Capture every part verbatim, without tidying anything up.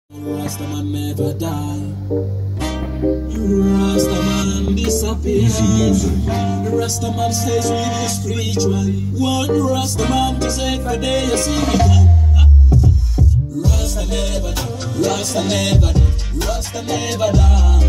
Rasta man never die. Rasta man disappear. Rasta man stays with you spiritually. One Rasta man Josefadeya sing it out. Rasta never die. Rasta never die. Rasta never die.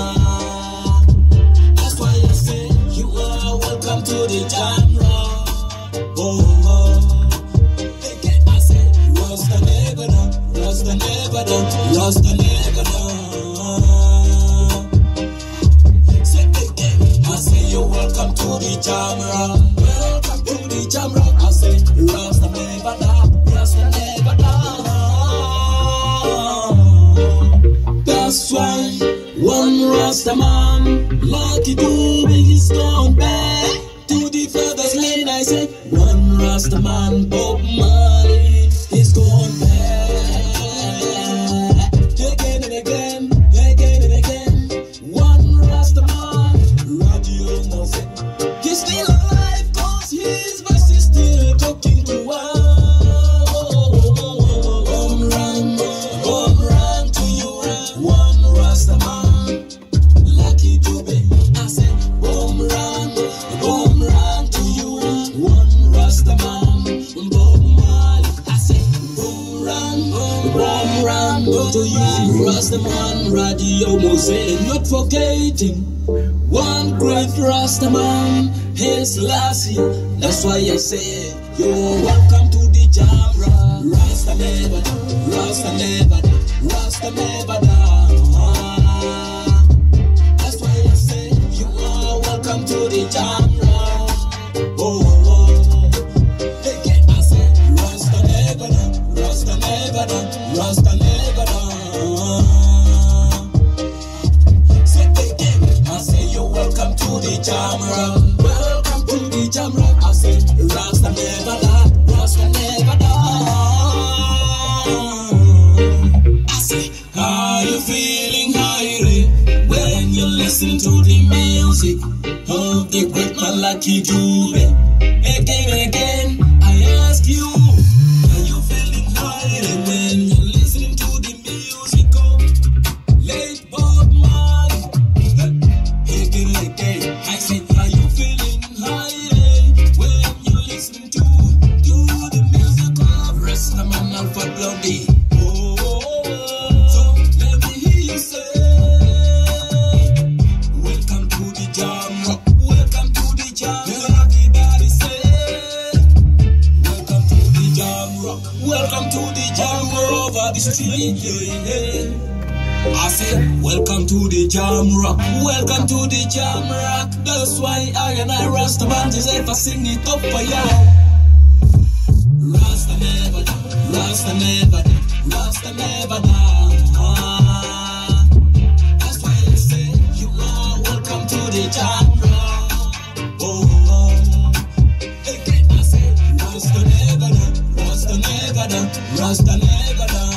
That's why I say you are welcome to the genre. Oh, oh. Again I say Rasta never die. Rasta never done, Rasta never done. Say again, I say you're welcome to the camera. Welcome to the camera. I say Rasta never done, Rasta never done. That's why one Rasta man, lucky to be his gone back to the father's land. I say one Rasta man, Bob Marley, he's gone back. To you, Rasta man, radio Mose, not forgetting one great Rasta man, his last year. That's why I say you're welcome to the genre. Rasta never die, Rasta never die, Rasta never die. That's why I say you are welcome to the genre. Oh, oh, oh. Again I say Rasta never die, Rasta never die, Rasta never die. Say again, I say you're welcome to the camera. Welcome to the camera. I say Rasta never die, Rasta never die. I say, are you feeling high when you listen to the music of the great man Lucky Dube? Again and again, I ask you, are you feeling high when you listen to the music of late Bob Marley? Again and again, I say, are you feeling high when you listen to, to the music of Rasta man Alpha Blondie? Oh, oh, oh, so let me hear you say, welcome to the genre, welcome to the genre. Everybody say, welcome to the genre, welcome to the genre over the street. Yeah, yeah. I say, welcome to the jam rock, welcome to the jam rock. That's why I and I Rasta man Joseph sing it up for y'all. Rasta never die, Rasta never die, Rasta never die. That's why I say you are welcome to the jam rock. Oh, oh. Again I say Rasta never die, Rasta never die, Rasta never die.